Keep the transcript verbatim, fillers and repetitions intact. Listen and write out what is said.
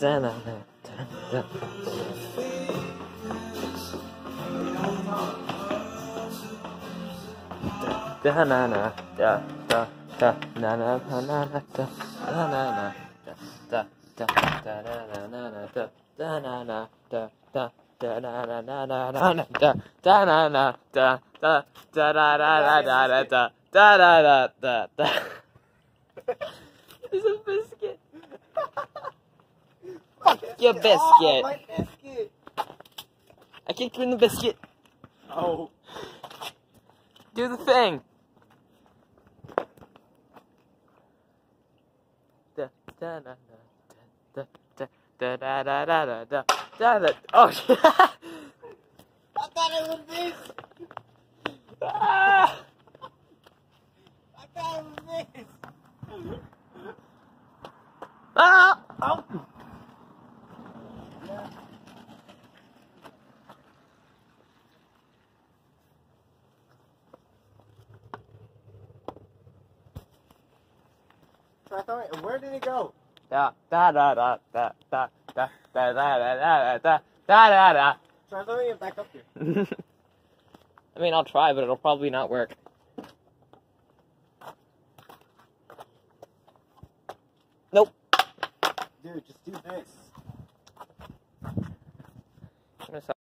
It's a biscuit. Fuck your biscuit. Oh, my biscuit. I kicked you in the biscuit. Oh. Do the thing. Da da da da da da da da da da da da da. Oh shit! I thought it was this. Ah! I thought it was this. Ah! Oh. So I thought, where did it go? Da da da da da da da da da da da da da da. Try throwing it back up here. I mean, I'll try, but it'll probably not work. Nope. Dude, just do this. I'm gonna